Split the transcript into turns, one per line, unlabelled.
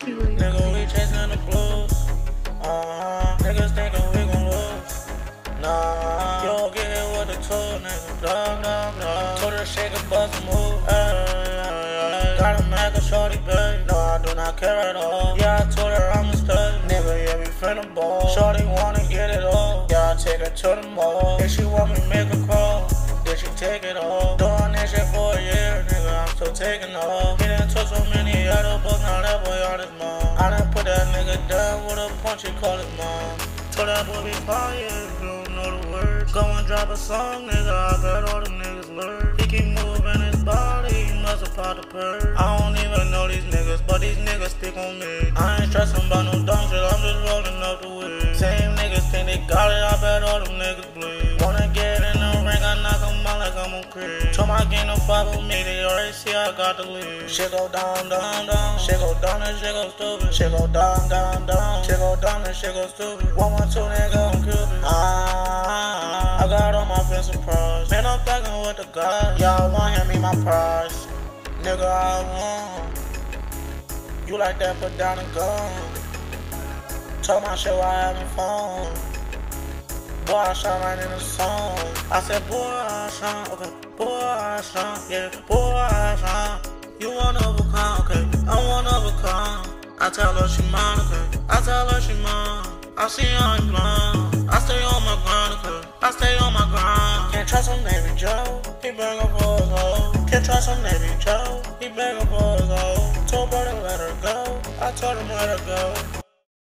Nigga, we chasing the blues. Niggas thinking we gon' lose. Nah, you don't get hit with the tool, nigga. Dog. Told her shake a bust a move. Gotta make a shorty, babe. No, I do not care at all. Yeah, I told her I'm a stud. Nigga, yeah, we finna ball. Shorty wanna get it all. Yeah, I take her to the mall. If she want me, make a call. Then she take it all. Doing this shit for a year, nigga, I'm still taking off. Get into so many other books, now that boy on his mom. I done put that nigga down with a punch, he call his mom. Told that boy be quiet, if you don't know the words. Go and drop a song, nigga, I bet all them niggas learn. He keep moving his body, he must have popped a purse. I don't even know these niggas, but these niggas stick on me. I ain't stressing about no dumb shit, I'm just rolling up the weed. Same niggas think they got it, I bet all them niggas bleed. Wanna get in the ring, I knock them out like I'm on Creed. Told my gang to fuck with me, they already see I got the lead. Shit go down, down, down. Shit go down and shit go stupid. Shit go down, down, down. Shit go down and shit go stupid. 112 nigga on Cupid. I got all my friends surprised. Man, I'm thuggin' with the guys. Y'all want hand me my prize. Nigga, I won. You like that, put down a gun. Told my shit while having fun. Boy, I shine right in the song. I said, boy, I shine, okay. Boy, I shine, yeah. Boy, I shine. You wanna overcome, okay. I wanna overcome. I tell her she mine, okay. I tell her she mine. I see her in blind. I stay on my grind, okay. I stay on my grind. Can't trust some Navy Joe. He begging for his hoe. Can't trust some Navy Joe. He begging for his hoe. Told her to let her go. I told him let her go.